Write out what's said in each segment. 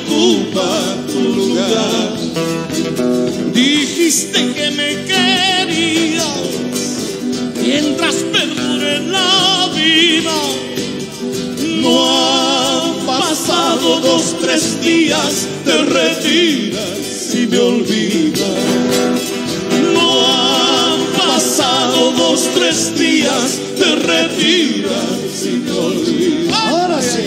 ocupa tu lugar. Dijiste que me querías mientras perdure la vida. No han pasado 2, 3 días, te retiras y me olvidas. No han pasado 2, 3 días, te retiras y me olvidas. Ahora sí.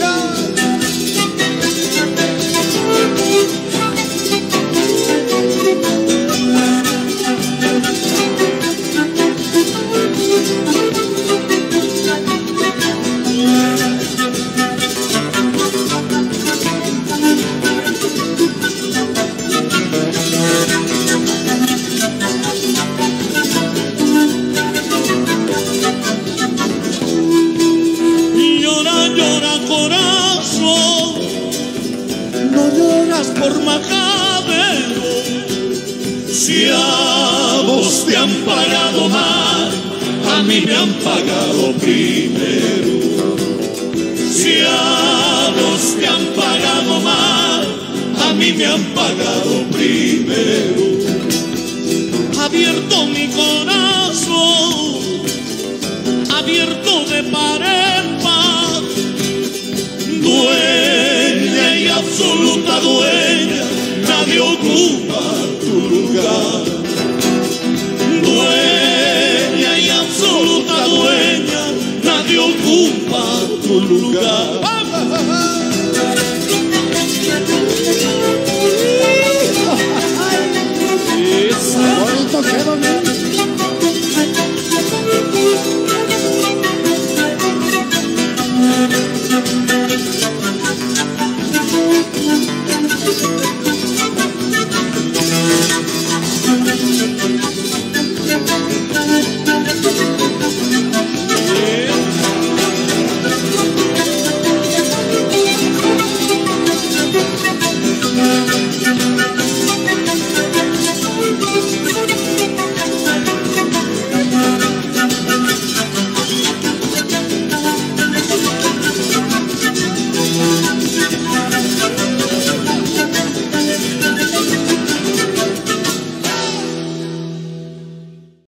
Por majadero, si a vos te han pagado mal, a mí me han pagado primero. Si a vos te han pagado mal, a mí me han pagado primero. Abierto mi corazón